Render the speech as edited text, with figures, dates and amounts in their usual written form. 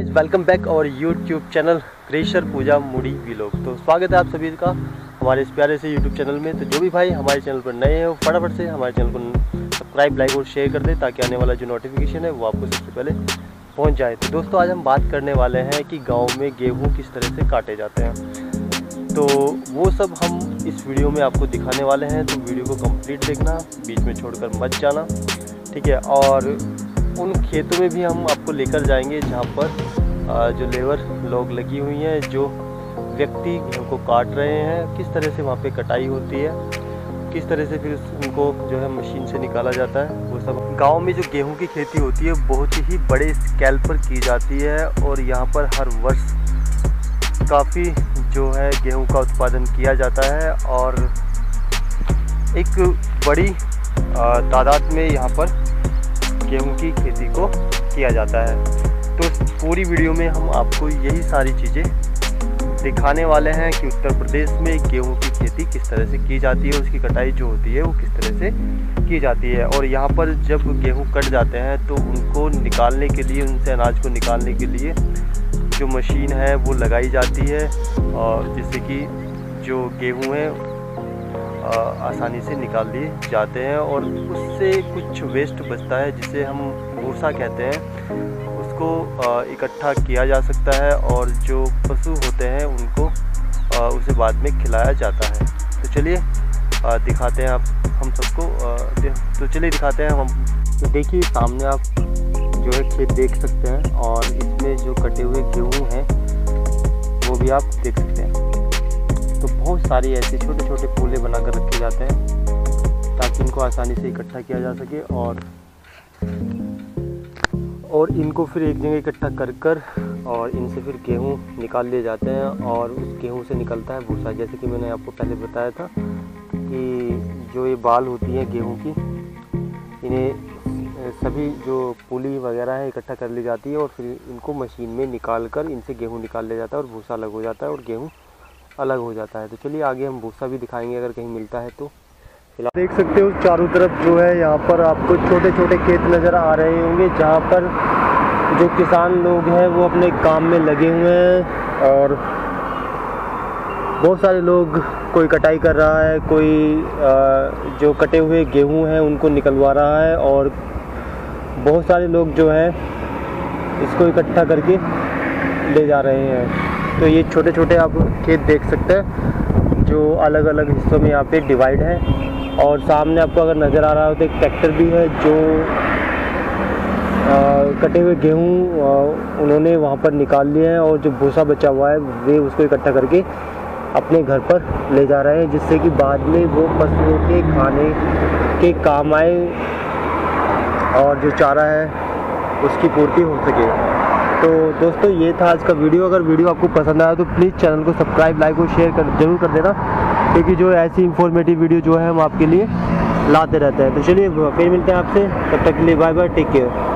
Welcome back और YouTube channel crusher Puja मुड़ी vlog. तो स्वागत है आप सभी का हमारे इस प्यारे से यूट्यूब चैनल में। तो जो भी भाई हमारे चैनल पर नए हैं वो फटाफट से हमारे चैनल को सब्सक्राइब, लाइक और शेयर कर दें ताकि आने वाला जो नोटिफिकेशन है वो आपको सबसे पहले पहुंच जाए। तो दोस्तों आज हम बात करने वाले हैं कि गाँव में गेहूँ किस तरह से काटे जाते हैं। तो वो सब हम इस वीडियो में आपको दिखाने वाले हैं। तो वीडियो को कंप्लीट देखना, बीच में छोड़कर मत जाना, ठीक है। और उन खेतों में भी हम आपको लेकर जाएंगे जहाँ पर जो लेबर लोग लगी हुई हैं, जो व्यक्ति गेहूँ को काट रहे हैं, किस तरह से वहाँ पे कटाई होती है, किस तरह से फिर उनको जो है मशीन से निकाला जाता है। वो सब गांव में जो गेहूँ की खेती होती है बहुत ही बड़े स्केल पर की जाती है और यहाँ पर हर वर्ष काफ़ी जो है गेहूँ का उत्पादन किया जाता है और एक बड़ी तादाद में यहाँ पर गेहूं की खेती को किया जाता है। तो पूरी वीडियो में हम आपको यही सारी चीज़ें दिखाने वाले हैं कि उत्तर प्रदेश में गेहूं की खेती किस तरह से की जाती है, उसकी कटाई जो होती है वो किस तरह से की जाती है। और यहाँ पर जब गेहूं कट जाते हैं तो उनको निकालने के लिए, उनसे अनाज को निकालने के लिए जो मशीन है वो लगाई जाती है और जिससे कि जो गेहूँ है आसानी से निकाल लिए जाते हैं और उससे कुछ वेस्ट बचता है जिसे हम भूसा कहते हैं, उसको इकट्ठा किया जा सकता है और जो पशु होते हैं उनको उसे बाद में खिलाया जाता है। तो चलिए दिखाते हैं आप हम सबको। तो चलिए दिखाते हैं हम। तो देखिए सामने आप जो है खेत देख सकते हैं और इसमें जो कटे हुए गेहूँ हैं वो भी आप देख सकते हैं। तो बहुत सारी ऐसे छोटे छोटे फूले बनाकर रखे जाते हैं ताकि इनको आसानी से इकट्ठा किया जा सके और इनको फिर एक जगह इकट्ठा कर और इनसे फिर गेहूँ निकाल लिए जाते हैं और उस गेहूँ से निकलता है भूसा। जैसे कि मैंने आपको पहले बताया था कि जो ये बाल होती हैं गेहूँ की, इन्हें सभी जो पुली वगैरह है इकट्ठा कर ली जाती है और फिर इनको मशीन में निकाल कर इनसे गेहूँ निकाल लिया जाता है और भूसा अलग हो जाता है और गेहूँ अलग हो जाता है। तो चलिए आगे हम भूसा भी दिखाएंगे अगर कहीं मिलता है तो। फिलहाल देख सकते हो चारों तरफ जो है यहाँ पर आपको छोटे छोटे खेत नज़र आ रहे होंगे जहाँ पर जो किसान लोग हैं वो अपने काम में लगे हुए हैं और बहुत सारे लोग, कोई कटाई कर रहा है, कोई जो कटे हुए गेहूँ हैं उनको निकलवा रहा है और बहुत सारे लोग जो हैं इसको इकट्ठा करके ले जा रहे हैं। तो ये छोटे छोटे आप खेत देख सकते हैं जो अलग अलग हिस्सों में यहाँ पे डिवाइड है और सामने आपको अगर नज़र आ रहा हो तो एक ट्रैक्टर भी है जो कटे हुए गेहूँ उन्होंने वहाँ पर निकाल लिए हैं और जो भूसा बचा हुआ है वे उसको इकट्ठा करके अपने घर पर ले जा रहे हैं जिससे कि बाद में वो पशुओं के खाने के काम आए और जो चारा है उसकी पूर्ति हो सके। तो दोस्तों ये था आज का वीडियो। अगर वीडियो आपको पसंद आया तो प्लीज़ चैनल को सब्सक्राइब, लाइक और शेयर जरूर कर देना क्योंकि जो ऐसी इंफॉर्मेटिव वीडियो जो है हम आपके लिए लाते रहते हैं। तो चलिए फिर मिलते हैं आपसे, तब तक के लिए बाय बाय, टेक केयर।